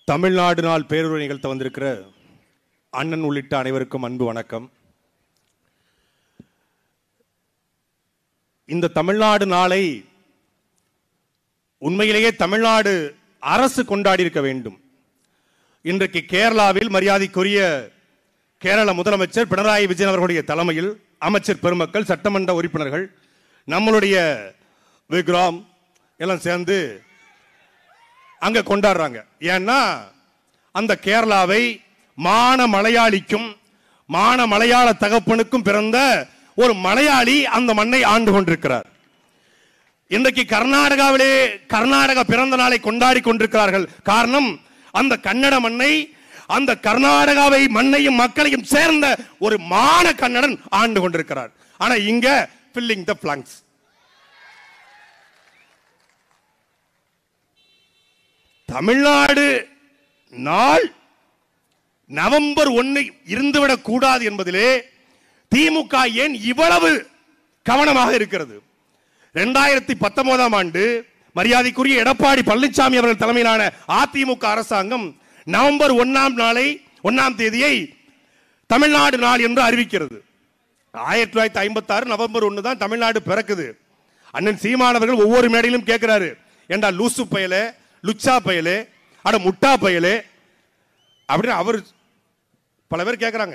தமிழ்நாடு நாள் பேருரை நிகழ்த்த வந்திருக்கிற அண்ணன் உள்ளிட்ட அனைவருக்கும் அன்பு வணக்கம். இந்த தமிழ்நாடு நாளை உண்மையிலேயே தமிழ்நாடு அரசு கொண்டாடி இருக்க வேண்டும். இன்றைக்கு கேரளாவில் மரியாதைக்குரிய கேரள முதலமைச்சர் பினராயி விஜயன் அவர்களுடைய தலைமையில் அமைச்சர் பெருமக்கள், சட்டமன்ற உறுப்பினர்கள், நம்மளுடைய விக்ரம் எல்லாம் சேர்ந்து அங்க கொண்டாடுறாங்க. ஏன்னா அந்த கேரளாவை மான மலையாளிக்கும் மான மலையாள தகப்பனுக்கும் பிறந்த ஒரு மலையாளி அந்த மண்ணை ஆண்டு கொண்டிருக்கிறார். இன்றைக்கு கர்நாடகாவிலே கர்நாடக பிறந்த நாளை கொண்டாடி கொண்டிருக்கிறார்கள். காரணம், அந்த கன்னட மண்ணை, அந்த கர்நாடகாவை மண்ணையும் மக்களையும் சேர்ந்த ஒரு மான கன்னடன் ஆண்டு கொண்டிருக்கிறார். ஆனா இங்க filling the blanks. தமிழ்நாடு நாள் நவம்பர் 1 இருந்துவிடக் கூடாது என்பதிலே திமுக ஏன் இவ்வளவு கவனமாக இருக்கிறது? 2019ஆம் ஆண்டு மரியாதைக்குரிய எடப்பாடி பழனிசாமி அவர்கள் தலைமையிலான அதிமுக அரசாங்கம் நவம்பர் 1ஆம் தேதியை தமிழ்நாடு நாள் என்று அறிவிக்கிறது. 1956 நவம்பர் 1 தான் தமிழ்நாடு பிறக்குது. அண்ணன் சீமான் அவர்கள் ஒவ்வொரு மேடையிலும் கேட்கிறாரு, ஏண்டா லூசு பயலே, லுச்சா பயலே, அட முட்டா பயலே அப்படின்னு அவர் பல பேர் கேட்கிறாங்க.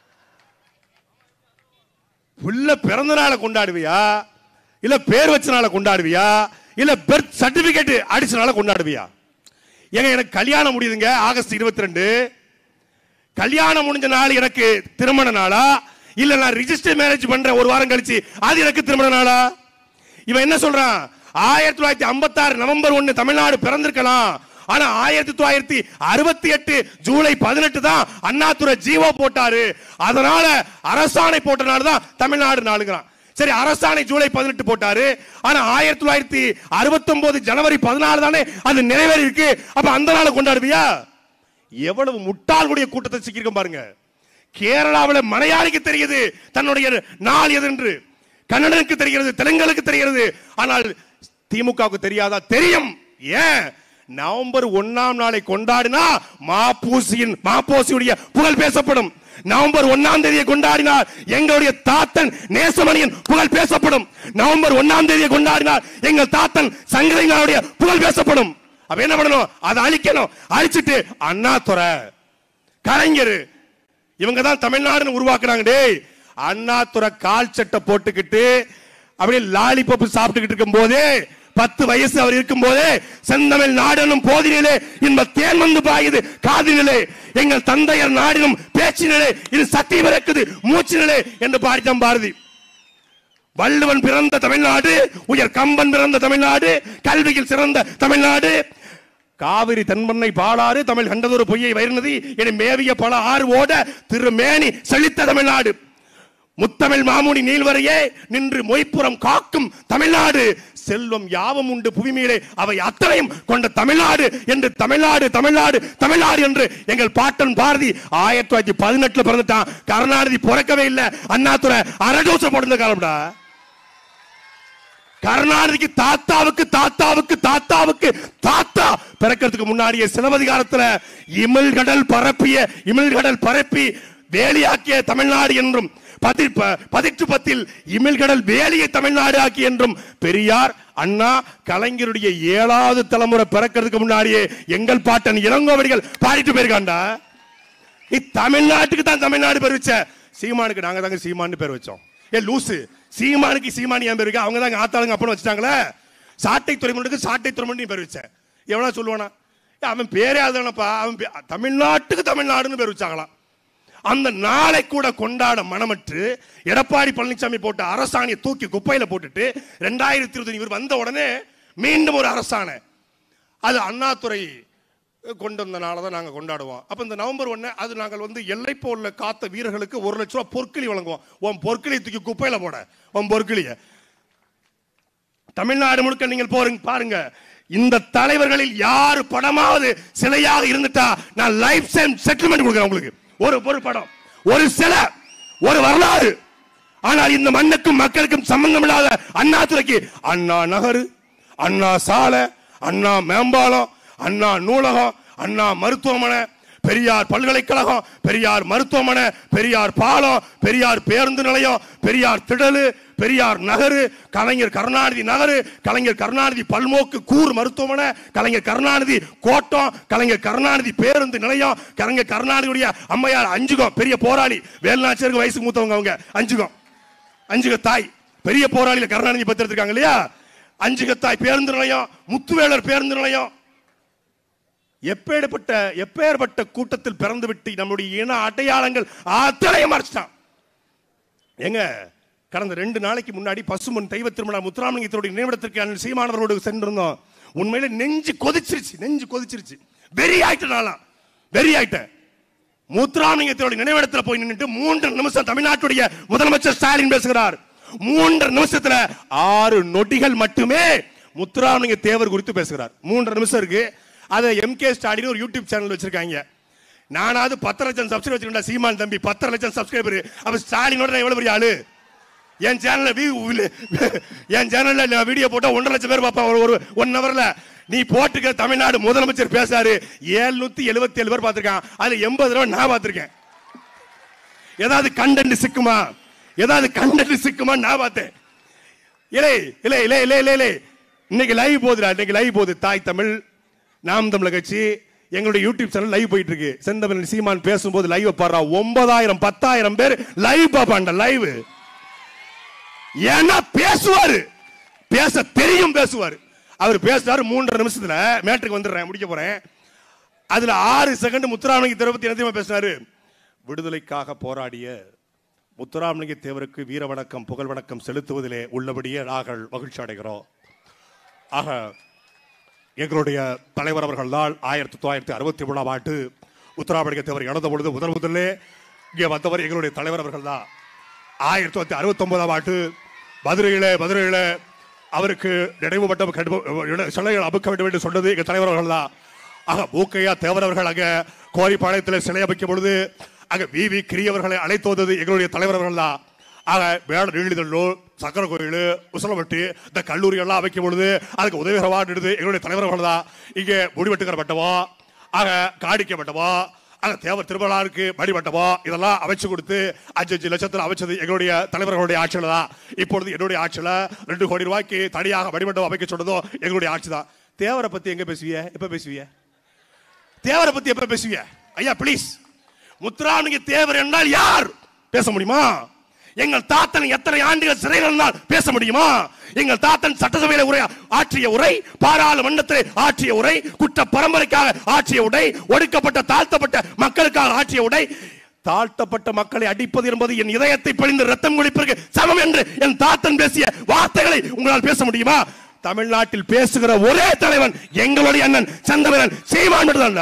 புள்ள பிறந்த நாளை கொண்டாடுவியா, இல்ல பேர் வச்ச நாளை கொண்டாடுவியா, இல்ல பெர்த் சர்டிபிகேட் அடிச்ச நாளை கொண்டாடுவியா? எனக்கு கல்யாணம் முடியுதுங்க ஆகஸ்ட் 22. கல்யாணம் முடிஞ்ச நாள் எனக்கு திருமண நாளா, இல்ல நான் ரிஜிஸ்டர் மேரேஜ் பண்ற ஒரு வாரம் கழிச்சு அது எனக்கு திருமண நாளா? இவன் என்ன சொல்றான்? 1956 நவம்பர் 1 தமிழ்நாடு பிறந்திருக்கலாம். ஆனா 1968 ஜூலை 18 தான் அண்ணாதுரை ஜீவோ போட்டாரு. அதனால அரசாணை போட்டனால தான் தமிழ்நாடு நாளுங்கிறான். சரி, அரசாணை ஜூலை 18 போட்டாரு. ஆனா 1969 ஜனவரி 14 தானே அது நிறைவேறி இருக்கு. அப்ப அந்த நாளை கொண்டாடுவியா? எவ்வளவு முட்டாள்களுடைய கூட்டத்தை சிக்கிருக்கும் பாருங்க. கேரளாவில் மலையாளிக்கு தெரியுது தன்னுடைய நாள் எது என்று, கன்னடனுக்கு தெரிகிறது, தெலுங்கலுக்கு தெரிகிறது. ஆனால் திமுகவுக்கு தெரியாதா? தெரியும். ஏன்? நவம்பர் 1ஆம் நாளை கொண்டாடினா மாப்போசியுடைய புகழ் பேசப்படும். நவம்பர் 1ஆம் தேதியை கொண்டாடினார் எங்களுடைய தாத்தன் நேசமணியின் புகழ் பேசப்படும். நவம்பர் 1ஆம் தேதியை கொண்டாடினார் எங்கள் தாத்தன் சங்கரலிங்கனுடைய புகழ் பேசப்படும். அப்ப என்ன பண்ணணும்? அதை அழிக்கணும். அழிச்சிட்டு அண்ணாதுரை, கலைஞர், இவங்க தான் தமிழ்நாடுன்னு உருவாக்குறாங்க. டேய், அண்ணாதுரை கால் சட்டை போட்டுக்கிட்டு அப்படியே லாலிபப் சாப்பிட்டுக்கிட்டு இருக்கும் போதே, 10 வயசு அவர் இருக்கும் போதே, செந்தமிழ் நாடனும் போதினிலே இன்ப தேன் வந்து பாயுது காதினிலே, எங்கள் தந்தையர் நாடினும் பேச்சினிலே இது சக்தி பிறக்குது மூச்சினிலே என்று பாடித்தான் பாரதி. வள்ளுவன் பிறந்த தமிழ்நாடு, உயர் கம்பன் பிறந்த தமிழ்நாடு, கல்வியில் சிறந்த தமிழ்நாடு, காவிரி தென்பண்ணை பாலாறு தமிழ் கண்டதொரு பொய்யை வைரநதி என மேவிய பல ஆறு ஓட திருமேனி செழித்த தமிழ்நாடு, முத்தமிழ் மாமுனி நீள்வரையே நின்று மொய்ப்புறம் காக்கும் தமிழ்நாடு, செல்வம் யாவும் உண்டு புவிமீளே அவை அத்தனையும் கொண்ட தமிழ்நாடு என்று தமிழ்நாடு தமிழ்நாடு தமிழ்நாடு என்று எங்கள் பாட்டன் பாரதி 1918 பிறந்துட்டான். கருணாநிதி பிறக்கவே இல்லை. அண்ணாதுரை அரடோச போடுற காலம்டா. கருணாநிதிக்கு தாத்தாவுக்கு தாத்தாவுக்கு தாத்தாவுக்கு தாத்தா பிறக்கிறதுக்கு முன்னாடியே சிலப்பதிகாரத்துல இமிழ்கடல் பரப்பி வேலியாக்கிய தமிழ்நாடு என்றும், 10 இமிழ்கடல் வேலியை தமிழ்நாடு ஆக்கி என்றும் பெரியார், அண்ணா, கலைஞருடைய 7வது தலைமுறை பிறக்கிறதுக்கு முன்னாடியே எங்கள் பாட்டன் இளங்கோவடிகள் பாடிட்டு போயிருக்காண்டா. தமிழ்நாட்டுக்கு தான் தமிழ்நாடு பேர் வச்ச. சீமானுக்கு நாங்க தாங்க சீமான்னு பேர் வச்சோம். ஏ லூசு, சீமானுக்கு சீமானி ஏன் பேர் இருக்கு? அவங்க தாங்க ஆத்தாளுங்க அப்பன்னு வச்சுட்டாங்களே. சாட்டை துறைமுகனுக்கு சாட்டை துறைமுகன் பேர் வச்ச. எவனா சொல்லுவானா? அவன் பேரே அதுதானப்பா. அவன் தமிழ்நாட்டுக்கு தமிழ்நாடுன்னு பேர் வச்சாங்களாம். அந்த நாளை கூட கொண்டாட மனமற்று எடப்பாடி பழனிசாமி போட்ட அரசாணையை தூக்கி குப்பையில போட்டுட்டு 2020 வந்த உடனே மீண்டும் ஒரு அரசாணை, அது அண்ணாதுரை கொண்டு வந்தனால தான் நாங்கள் கொண்டாடுவோம். அப்போ இந்த நவம்பர் 1 அது நாங்கள் எல்லை போல காத்த வீரர்களுக்கு 1 லட்ச ரூபா பொற்களி வழங்குவோம். உன் பொற்களியை தூக்கி குப்பையில போட, உன் பொற்களிய தமிழ்நாடு முழுக்க நீங்கள் பாருங்க. இந்த தலைவர்களில் யாரு படமாவது சிலையாக இருந்துட்டா நான் லைஃப் டைம் செட்டில்மெண்ட் கொடுக்குறேன் உங்களுக்கு. ஒரு படம், ஒரு சிலை, ஒரு வரலாறு. ஆனால் இந்த மண்ணுக்கும் மக்களுக்கும் சம்பந்தம் இல்லாத அண்ணாதுரைக்கு அண்ணா நகரு, அண்ணா சாலை, அண்ணா மேம்பாலம், அண்ணா நூலகம், அண்ணா மருத்துவமனை, பெரியார் பல்கலைக்கழகம், பெரியார் மருத்துவமனை, பெரியார் பாலம், பெரியார் பேருந்து நிலையம், பெரியார் திடலு, பெரியார் நகரு, கலைஞர் கருணாநிதி நகரு, கலைஞர் கருணாநிதி பல்நோக்கு கூர் மருத்துவமனை, கலைஞர் கருணாநிதி கோட்டம், கலைஞர் கருணாநிதி பேருந்து நிலையம், கலைஞர் கருணாநிதியுடைய அம்மையார் அஞ்சுகம், பெரிய போராளி, வேலுநாச்சியாருக்கு வயசுக்கு மூத்தவங்க அவங்க, அஞ்சுக தாய், பெரிய போராளியில கருணாநிதி பத்தி எடுத்திருக்காங்க இல்லையா, அஞ்சுக தாய் பேருந்து நிலையம், முத்துவேலர் பேருந்து நிலையம். எப்பேற்பட்ட கூட்டத்தில் பிறந்து விட்டு நம்முடைய இன அடையாளங்கள் அத்தனையும் மறைச்சிட்டான். எங்க கடந்த 2 நாளைக்கு முன்னாடி பசுமன் தெய்வ திருமண முத்துராமலிங்கத்தோட நினைவிடத்திற்கு சீமானவரோடு சென்றிருந்தோம். உண்மையில நெஞ்சு கொதிச்சிருச்சு, வெறி ஆயிட்டேன். முத்துராமலிங்கத்தோட நினைவிடத்தில் போய் நின்றுட்டு 3 நிமிஷம் தமிழ்நாட்டுடைய முதலமைச்சர் ஸ்டாலின் பேசுகிறார். 3 நிமிஷத்துல 6 நொடிகள் மட்டுமே முத்துராமலிங்க தேவர் குறித்து பேசுகிறார். 3 நிமிஷம் இருக்கு. அதை MK ஸ்டாலின் ஒரு யூடியூப் சேனல் வச்சிருக்காங்க. நானாவது 10 லட்சம் சப்ஸ்கிரைபர் வச்சிருக்கேன். சீமான் தம்பி 10 லட்சம் சப்ஸ்கிரைபர். அப்ப ஸ்டாலினோட எவ்வளவு பெரிய ஆளு? என் சேனல்ல வீடியோ போட்டா 1.5 லட்சம் பேர் பார்ப்பான் ஒரு 1 ஹவர்ல. நீ போட்டுக்க தமிழ்நாடு முதலமைச்சர் பேசாரு 777 பேர் பார்த்திருக்கான். அதுல 80 தடவை நான் பார்த்திருக்கேன். ஏதாவது கண்டென்ட் சிக்குமா நான் பார்த்தேன். இன்னைக்கு லைவ் போகுது. தாய் தமிழ் நாம் தமிழர் கட்சி எங்களுடைய யூடியூப் சேனல் லைவ் போயிட்டு இருக்கு. செந்தமிழ் சீமான் பேசும்போது லைவ் பாடுறா 9000 10,000 பேர் லைவ் பாப்பாண்ட. லைவ் ஏன்னா பேச தெரியும் பேசுவாரு. அவர் பேசுறாரு 3.5 நிமிஷத்துல. மேட்ருக்கு வந்துடுறேன், முடிக்க போறேன். அதுல 6 செகண்ட் முத்துராமலிங்க தேவர் பத்தி என்ன பேசினாரு? விடுதலைக்காக போராடிய முத்துராமலிங்க தேவருக்கு வீர வணக்கம் புகழ் வணக்கம் செலுத்துவதிலே உள்ளபடியே நாங்கள் மகிழ்ச்சி அடைகிறோம். ஆக எங்களுடைய தலைவர் அவர்கள் தான் 1963ஆம் ஆண்டு முத்துராமலிங்க தேவர் இழந்த பொழுது முதலே இங்கே வந்தவர் எங்களுடைய தலைவர் அவர்கள் தான். 1969ஆம் ஆண்டு மதுரையில அவருக்கு நினைவு மட்டம் சிலைகள் அமைக்க வேண்டும் என்று சொன்னது எங்கள் தலைவர் அவர்கள் தான். ஆக மூக்கையா தேவர் அவர்கள் அங்க கோரிப்பாளையத்தில் சிலை அமைக்கும் பொழுது அங்க VV கிரியவர்களை அழைத்து வந்தது எங்களுடைய தலைவர் அவர்கள் தான். ஆக வேட நீளிதல்லூர், சக்கர கோயில், உசலமட்டி இந்த கல்லூரி எல்லாம் அமைக்கும் பொழுது அதுக்கு உதவிகரமாக எடுத்து எங்களுடைய தலைவர் அவர்கள் தான். இங்கே முடிவெட்டுக்கிற மட்டமோ, ஆக காணிக்க மட்டமோ, ஆக தேவர் திருமணாருக்கு மணி மட்டமோ இதெல்லாம் அமைச்சு கொடுத்து 5 லட்சத்தில் அமைச்சது எங்களுடைய தலைவர்களுடைய ஆட்சியில் தான். இப்பொழுது என்னுடைய ஆட்சியில் 2 கோடி ரூபாய்க்கு தனியாக மணிமண்டபம் அமைக்க சொன்னதும் எங்களுடைய ஆட்சி தான். தேவரை பத்தி எங்க பேசுவீங்க? எப்ப பேசுவீங்க? தேவரை பத்தி எப்ப பேசுவீங்க? ஐயா ப்ளீஸ். முத்துராமலிங்க தேவர் என்றால் யார்? பேச முடியுமா? எங்கள் தாத்தன் எத்தனை ஆண்டுகள் சிறையில் இருந்தால் பேச முடியுமா? எங்கள் தாத்தன் சட்டசபையில் ஆற்றிய உரை, பாராளுமன்றத்தில் ஆற்றிய உரை, குற்ற பரம்பரைக்காக ஆற்றிய உரை, ஒடுக்கப்பட்ட தாழ்த்தப்பட்ட மக்களுக்காக ஆற்றிய உரை. தாழ்த்தப்பட்ட மக்களை அடிப்பது என்பது என் இதயத்தை பிழிந்து ரத்தம் குடிப்பதற்கு சமம் என்று என் தாத்தன் பேசிய வார்த்தைகளை உங்களால் பேச முடியுமா? தமிழ்நாட்டில் பேசுகிற ஒரே தலைவன் எங்களுடைய அண்ணன் செந்தமிழன் சீமான் மட்டும்தான்.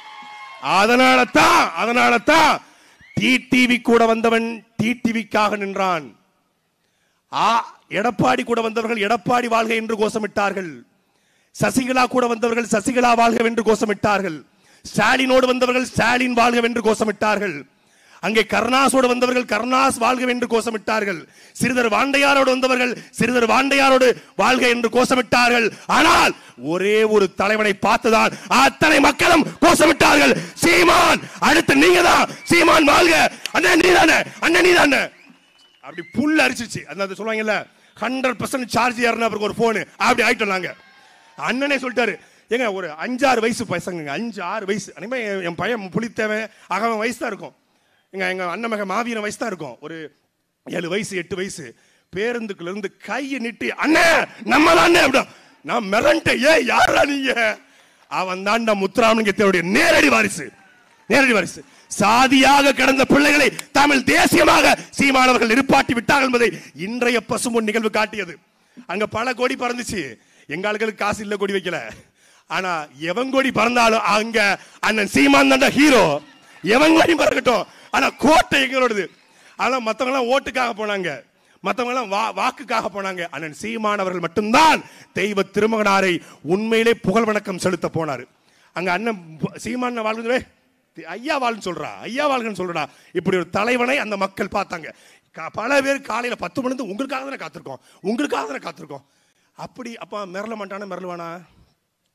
அதனால தான் டிடிவி கூட வந்தவன் டிடிவிக்காக நின்றான். எடப்பாடி கூட வந்தவர்கள் எடப்பாடி வாழ்க என்று கோஷமிட்டார்கள். சசிகலா கூட வந்தவர்கள் சசிகலா வாழ்க என்று கோஷமிட்டார்கள். ஸ்டாலினோடு வந்தவர்கள் ஸ்டாலின் வாழ்க என்று கோஷமிட்டார்கள். அங்கே கருணாசோடு வந்தவர்கள் கருணாஸ் வாழ்க என்று கோஷமிட்டார்கள். சிறிதர் வாண்டையாரோடு வந்தவர்கள் சிறிதர் வாண்டையாரோடு வாழ்க என்று கோஷமிட்டார்கள். ஆனால் ஒரே ஒரு தலைவனை பார்த்துதான் அத்தனை மக்களும் கோஷமிட்டார்கள். சீமான், அடுத்து நீங்க தான். சீமான் வாழ்க, அண்ணன் நீதானே, அண்ணன் நீதானே. அப்படி புல் அரிச்சிச்சு. அந்த சொல்லுவாங்கல்ல 100% சார்ஜ் ஏறினா ஒரு போன் அப்படி ஆயிட்டோம் நாங்க. அண்ணனே சொல்லிட்டாரு, ஏங்க ஒரு 5-6 வயசு பசங்க, 5-6 வயசு. என் பையன் புலித்தேவன் அகவன் வயசு தான் இருக்கும். எங்க அண்ணன் மகன் மாவீரன் வயசு தான் இருக்கும். ஒரு 7 வயசு 8 வயசு. பேருந்துக்குள்ள இருந்து கையை நீட்டி அண்ணே நம்ம அண்ணே அப்படி நான் மிரண்ட. யாரா நீங்க? அவன் தான் முத்துராமலிங்கத்தோடைய நேரடி வாரிசு. சாதியாக கிடந்த பிள்ளைகளை தமிழ் தேசியமாக சீமானவர்கள் நிற்பாட்டி விட்டார்கள் என்பதை இன்றைய பசும்பொன் நிகழ்வு காட்டியது. அங்க பல கொடி பறந்துச்சு. எங்க ஆளுகளுக்கு காசு இல்ல கொடி வைக்கல. ஆனா எவன் கொடி பறந்தாலும் அங்க அண்ணன் சீமான் தான் ஹீரோ. எவன் கொடி பறக்கட்டும், ஆனா கோட்டை எங்களோடது. ஆனா மத்தவங்க எல்லாம் ஓட்டுக்காக போனாங்க, மத்தவங்க எல்லாம் வாக்குக்காக போனாங்க. அண்ணன் சீமான் அவர்கள் மட்டும்தான் தெய்வ திருமகனாரை உண்மையிலே புகழ் வணக்கம் செலுத்த போனாரு. அங்க அண்ணன் சீமான் வாழ்ந்து ஐயா வாழ்ன்னு சொல்றா. இப்படி ஒரு தலைவனை அந்த மக்கள் பார்த்தாங்க. பல பேர் காலையில 10 மணி உங்களுக்காக தானே காத்திருக்கோம். அப்படி அப்ப மிரள மாட்டானா? மிரளுவானா?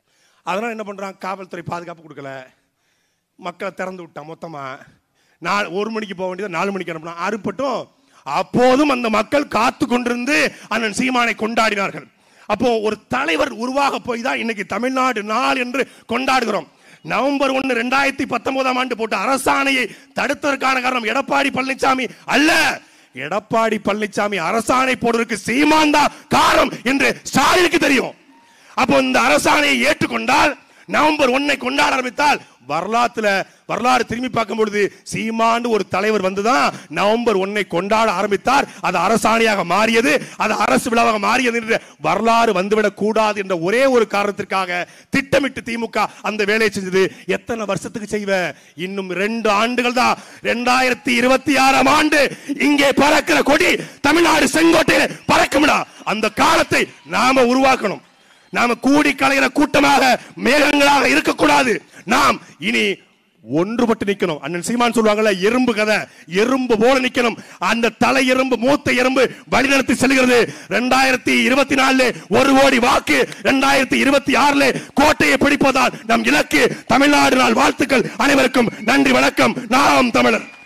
அதனால என்ன பண்றான், காவல்துறை பாதுகாப்பு கொடுக்கல, மக்களை திறந்து விட்டான் மொத்தமா. 1 மணிக்கு போக வேண்டியது 4 மணிக்கு அனுப்பினா அறுப்பட்டும். அப்போதும் அந்த மக்கள் காத்து கொண்டிருந்து அண்ணன் சீமானை கொண்டாடினார்கள். அப்போ ஒரு தலைவர் உருவாக போய் தான் இன்னைக்கு தமிழ்நாடு நாள் என்று கொண்டாடுகிறோம். நவம்பர் 1 2019 ஆண்டு போட்ட அரசாணையை தடுத்ததற்கான காரணம் எடப்பாடி பழனிசாமி அல்ல. எடப்பாடி பழனிசாமி அரசாணை போடுவதற்கு சீமான் தான் காரணம் என்று ஸ்டாலினுக்கு தெரியும். அப்போ இந்த அரசாணையை ஏற்றுக்கொண்டால், நவம்பர் 1 கொண்டாட ஆரம்பித்தால், வரலாறு திரும்பி பார்க்கும் பொழுது சீமான் ஒரு தலைவர் வந்துதான் நவம்பர் 1 கொண்டாட ஆரம்பித்தார். அது அரசாணையாக மாறியது, அது அரசு விழாவாக மாறியது என்று வரலாறு வந்துவிடக் கூடாது என்ற ஒரே ஒரு காரணத்திற்காக திட்டமிட்டு திமுக அந்த வேலையை செஞ்சது. எத்தனை வருஷத்துக்கு செய்வ? இன்னும் 2 ஆண்டுகள் தான். 2026 ஆண்டு இங்கே பறக்கிற கொடி தமிழ்நாடு செங்கோட்டையில பறக்கும்டா. அந்த காலத்தை நாம உருவாக்கணும். நாம கூடி கலைகிற கூட்டமாக மேகங்களாக இருக்கக்கூடாது. நாம் இனி ஒன்றுபட்டு நிக்கணும். அண்ணன் சீமான் சொல்லுவாங்கல்ல, எறும்பு கதை, எறும்பு போல நிக்கணும். அந்த தலை எறும்பு, மூத்த எறும்பு வழிநடத்தி செல்கிறது. 2024 1 கோடி வாக்கு, 2026 கோட்டையை பிடிப்பதால் நம் இலக்கு தமிழ்நாடு நாள். வாழ்த்துக்கள் அனைவருக்கும். நன்றி, வணக்கம். நாம் தமிழர்.